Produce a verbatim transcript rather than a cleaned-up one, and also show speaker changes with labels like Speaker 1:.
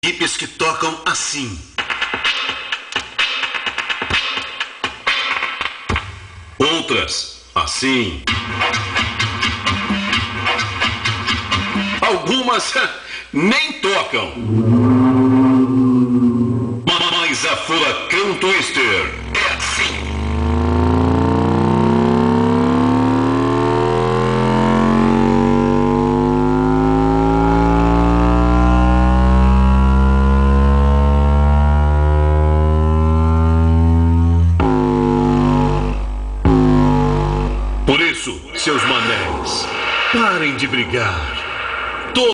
Speaker 1: equipes que tocam assim. Outras assim. Algumas nem tocam. Mas a Furacão Twister é assim. Por isso, seus manés, parem de brigar.